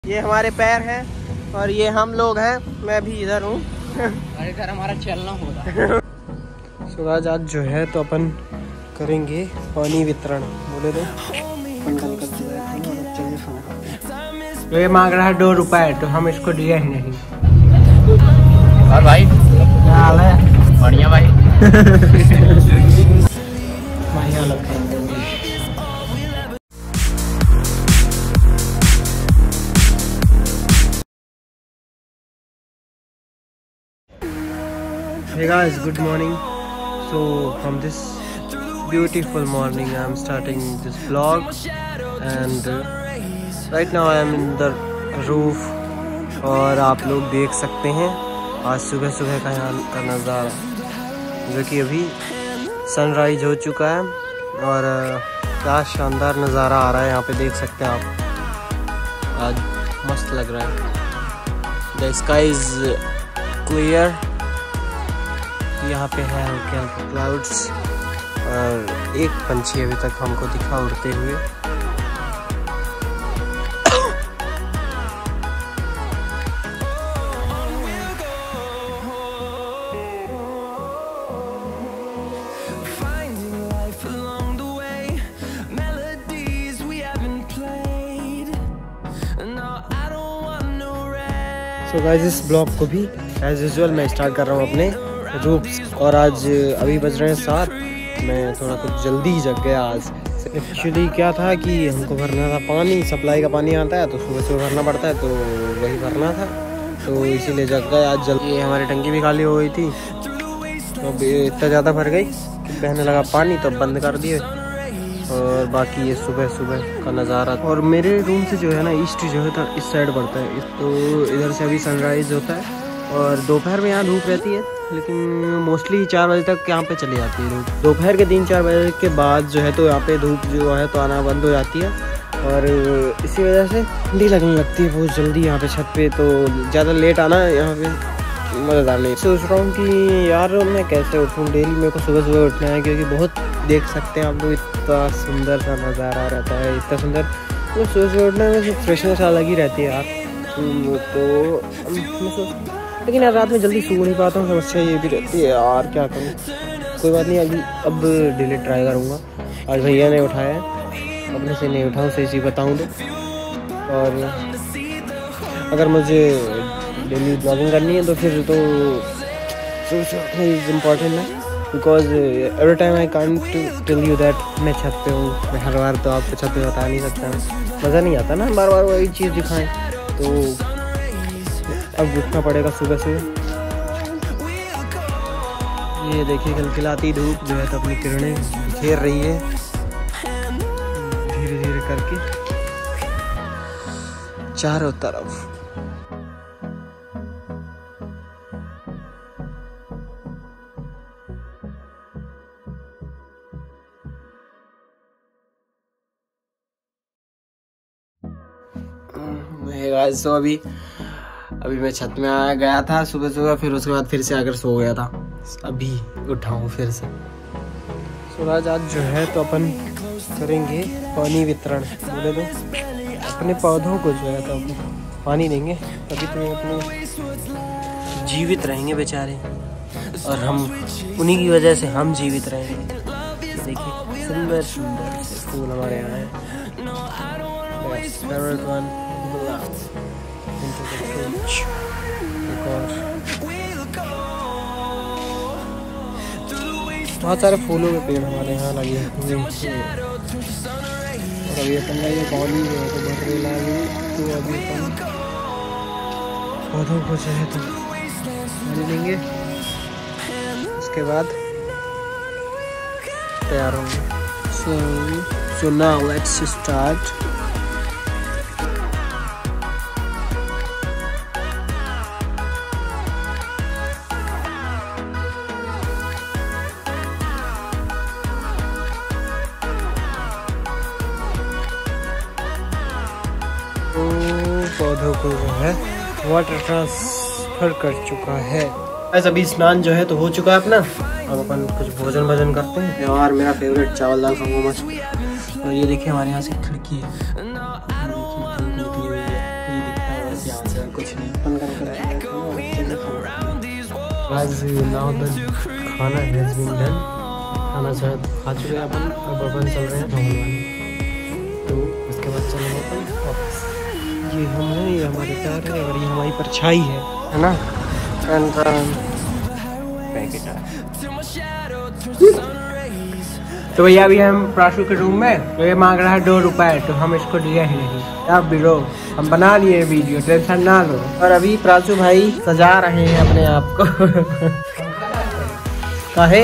ये हमारे पैर हैं और ये हम लोग हैं, मैं भी इधर हूँ। इधर हमारा चलना होगा। सूरज आज जो है तो अपन करेंगे पानी वितरण। बोले तो ये मांग रहा है 2 रुपए, तो हम इसको दिए ही नहीं। और भाई क्या हाल है? बढ़िया भाई। बढ़िया लगता है। Hey guys, good morning. So from this beautiful morning I am starting this vlog, and right now I am in the roof, और आप लोग देख सकते हैं आज सुबह सुबह का यहाँ का नज़ारा, जो कि अभी सनराइज हो चुका है और क्या शानदार नज़ारा आ रहा है यहाँ पे, देख सकते हैं आप। आज मस्त लग रहा है। द स्काई इज क्लियर, यहाँ पे है हल्के हल्के क्लाउड्स, और एक पंछी अभी तक हमको दिखा उड़ते हुए। सो गाइस, इस ब्लॉग को भी एज यूजुअल मैं स्टार्ट कर रहा हूँ अपने रूप्स, और आज अभी बज रहे हैं 7। मैं थोड़ा कुछ जल्दी ही जग गया आज। एक्चुअली क्या था कि हमको भरना था पानी, सप्लाई का पानी आता है तो सुबह सुबह भरना पड़ता है, तो वही भरना था, तो इसीलिए जग गए आज जल्दी। ये हमारी टंकी भी खाली हो गई थी, तो इतना ज़्यादा भर गई कि बहने लगा पानी, तो बंद कर दिए। और बाकी ये सुबह सुबह का नज़ारा। और मेरे रूम से जो है ना ईस्ट जो है इस साइड पड़ता है, तो इधर से अभी सनराइज़ होता है, और दोपहर में यहाँ धूप रहती है, लेकिन मोस्टली 4 बजे तक यहाँ पे चली जाती है धूप। दोपहर के 3-4 बजे के बाद जो है तो यहाँ पे धूप जो है तो आना बंद हो जाती है, और इसी वजह से ठंडी लगने लगती है बहुत जल्दी यहाँ पे छत पे। तो ज़्यादा लेट आना यहाँ पे मज़ेदार नहीं। सोच रहा हूँ कि यार मैं कैसे उठूँ, डेली मेरे को सुबह सुबह उठना है, क्योंकि बहुत देख सकते हैं आप लोग इतना सुंदर सा नज़ारा रहता है, इतना सुंदर। तो सुबह सुबह उठने में फ्रेशनेस अलग ही रहती है यार। तो लेकिन यार रात में जल्दी सो नहीं पाता हूँ, समस्या ये भी रहती है यार, क्या करूँ। कोई बात नहीं, अब डिलीट ट्राई करूँगा। आज भैया ने उठाया है, अपने से नहीं उठाऊँ सही बताऊँ तो। और अगर मुझे डेली ब्लॉगिंग करनी है तो फिर तो इज़ इम्पॉर्टेंट है, because every time I can't tell you that मैं छत पे हूँ। मैं हर बार तो आपको छत पे बता नहीं सकता, मज़ा नहीं आता ना बार बार वही चीज़ दिखाएं। तो अब उठना पड़ेगा सुबह से। ये देखिए खिलखिलाती धूप जो है तो अपनी किरणें घेर रही है धीरे धीरे करके चारों तरफ। तो अभी मैं छत में आया गया था सुबह सुबह, फिर उसके बाद फिर से आकर सो गया था, अभी उठा हूँ फिर से। सूरज आज जो है तो अपन करेंगे पानी वितरण। बोले तो अपने पौधों को जो है तो पानी देंगे, तभी तो अपने जीवित रहेंगे बेचारे, और हम उन्हीं की वजह से हम जीवित रहेंगे। देखिए सुंदर सुंदर से फूल हमारे यहाँ हैं। बहुत सारे फूलों के पेड़ हमारे यहाँ लगे हुए हैं, और अभी अपन ये पानी जो है तो भर रही, तो अभी अपन पौधों को जो है तो पानी देंगे, उसके बाद तैयार होंगे। So now let's start. पौधों को जो है वाटर ट्रांसफर कर चुका है। ऐसा अभी स्नान जो है तो हो चुका है अपना, अब अपन कुछ भोजन करते हैं। यार मेरा फेवरेट चावल दाल खाऊंगा मस्त। और ये देखिए हमारे यहाँ से खिड़की है, ये आज नाउ द खाना हैज बीन डन। खाना शायद खा चुके हैं अपन, अब अपन चल रहे हैं नॉर्मल वाले, तो उसके बाद चलेंगे अपन वापस। ये हम हैं, ये हमारे टायर है और ये हमारी परछाई है ना। एंड तो भैया अभी हम प्राशु के रूम में, तो ये मांग रहा है 2 रुपए, तो हम इसको दिया ही नहीं। अब बिलो हम बना लिए वीडियो, टेंशन ना लो। और अभी प्राशु भाई सजा रहे हैं अपने आप को काहे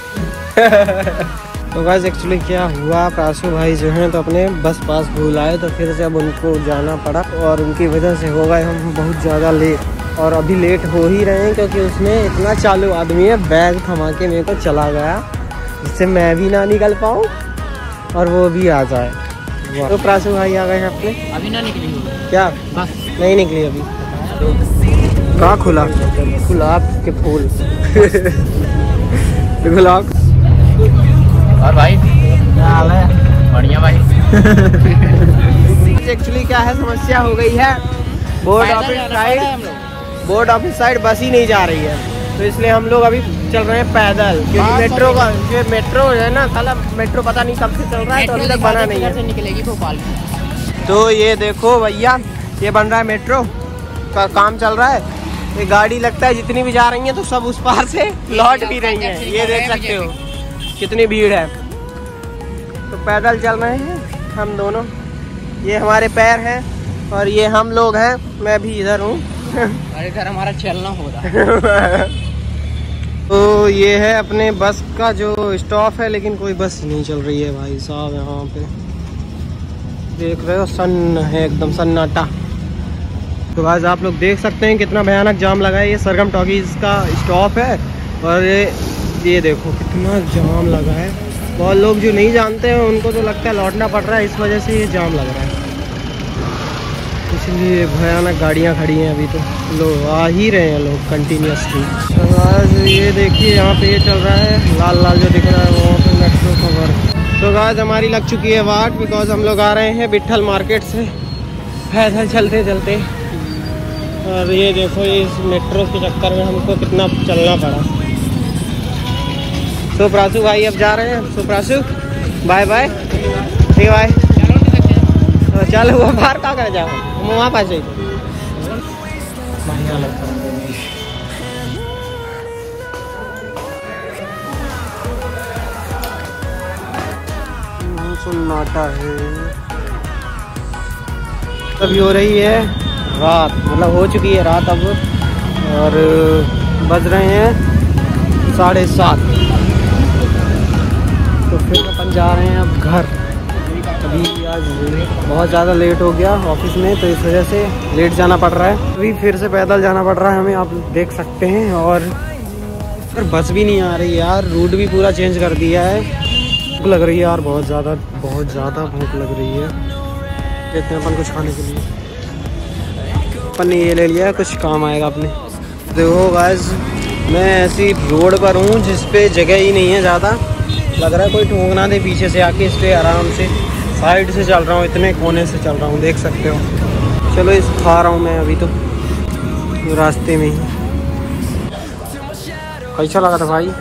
तो गाइस एक्चुअली क्या हुआ, प्राशु भाई जो हैं तो अपने बस पास भूल आए, तो फिर जब उनको जाना पड़ा और उनकी वजह से हो गए हम बहुत ज़्यादा लेट। और अभी लेट हो ही रहे हैं क्योंकि उसमें इतना चालू आदमी है, बैग थमा के मेरे को चला गया, जिससे मैं भी ना निकल पाऊँ और वो भी आ जाए। तो प्राशु भाई आ गए हैं अपने। अभी ना निकली क्या बस नहीं निकली अभी? कहाँ खुला? गुलाब के फूल गुलाब। और भाई क्या हाल है? बढ़िया भाई। एक्चुअली क्या है, समस्या हो गई है, बोर्ड ऑफिस साइड बस ही नहीं जा रही है, तो इसलिए हम लोग अभी चल रहे हैं पैदल, क्योंकि मेट्रो का जो मेट्रो है ना, साला मेट्रो पता नहीं कब से चल रहा है, तो अभी तक बना नहीं है। निकलेगी भोपाल। तो ये देखो भैया, ये बन रहा है, मेट्रो का काम चल रहा है। ये गाड़ी लगता है जितनी भी जा रही है तो सब उस पार से लौट भी रही है, ये देख सकते हो कितनी भीड़ है। तो पैदल चल रहे हैं हम दोनों, ये हमारे पैर हैं और ये हम लोग हैं, मैं भी इधर हूँ। अरे घर हमारा चलना हो रहा तो ये है अपने बस का जो स्टॉप है, लेकिन कोई बस नहीं चल रही है भाई साहब। यहाँ पे देख रहे हो सन है, एकदम सन्नाटा। तो आज आप लोग देख सकते हैं कितना भयानक जाम लगा है। ये सरगम टॉकीज का स्टॉप है और ये देखो कितना जाम लगा है। बहुत लोग जो नहीं जानते हैं उनको तो लगता है लौटना पड़ रहा है, इस वजह से ये जाम लग रहा है, इसलिए भयानक गाड़ियाँ खड़ी हैं। अभी तो लोग आ ही रहे हैं लोग कंटिन्यूसली। तो आज ये देखिए यहाँ पे ये चल रहा है, लाल लाल जो दिख रहा है वहाँ पे मेट्रो का वर्क। तो आज हमारी लग चुकी है वाट, बिकॉज हम लोग आ रहे हैं विट्ठल मार्केट से पैदल चलते चलते। और ये देखो इस मेट्रो के चक्कर में हमको कितना चलना पड़ा। तो प्राशु भाई अब जा रहे हैं, तो प्राशु बाय बाय, ठीक है बाय। तो चलो वो बाहर कहाँ कर जाओ, हम वहाँ पास जाइए। बढ़िया लगता है सन्नाटा है। अभी हो रही है रात, मतलब हो चुकी है रात अब, और बज रहे हैं 7:30। तो फिर अपन जा रहे हैं अब घर। अभी आज बहुत ज़्यादा लेट हो गया ऑफिस में, तो इस वजह से लेट जाना पड़ रहा है। अभी फिर से पैदल जाना पड़ रहा है हमें, आप देख सकते हैं। और बस भी नहीं आ रही यार, रूट भी पूरा चेंज कर दिया है। भूख लग रही है यार, बहुत ज़्यादा भूख लग रही है। कहते हैं अपन कुछ खाने के लिए, अपन ने ये ले लिया है, कुछ काम आएगा अपने। देखो गाइस, मैं ऐसी रोड पर हूँ जिस पे जगह ही नहीं है ज़्यादा, लग रहा है कोई ठोक ना दे पीछे से आके, इसलिए आराम से साइड से चल रहा हूँ, इतने कोने से चल रहा हूँ, देख सकते हो। चलो इस खा रहा हूँ मैं अभी तो रास्ते में ही। कैसा लगा था भाई?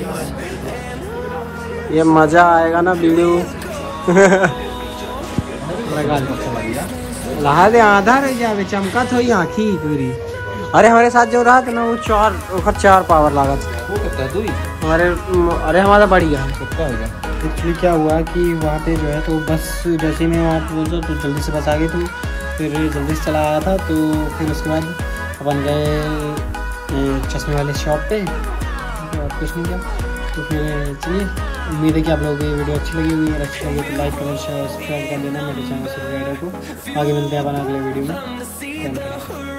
ये मज़ा आएगा ना वीडियो लहा दे आधा रह जाए, चमका थोड़ी आँखी पूरी। अरे हमारे साथ जो रहा था ना वो 4 पावर लगा था। वो कितना दूरी हमारे, अरे हमारा बढ़ गया। कितना हो गया? एक्चुअली क्या हुआ कि वहाँ पे जो है तो बस जैसे मैं वहाँ बोलता तो जल्दी से बस आ गई, तो फिर जल्दी से चला आया था। तो फिर उसके बाद अपन गए चश्मे वाले शॉप पे, और कुछ नहीं किया। तो फिर चलिए, उम्मीद है कि आप लोगों को ये वीडियो अच्छी लगी होगी। अगर अच्छी लगी तो लाइक कमेंट शेयर सब्सक्राइब कर देना मेरे चैनल से को। आगे मिलते हैं अपन अगले वीडियो में।